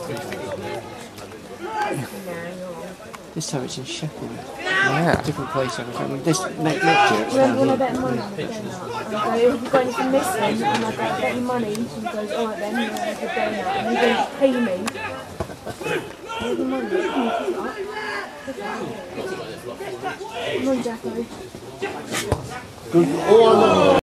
This time it's in Sheffield. Yeah. Different place. This next year it's Remember when I bet money? I go, have you got anything missing? And I go, I bet you money. And he goes, alright then, you have a day now. And he goes, pay me. Where's the money? Come on, Jacko. good.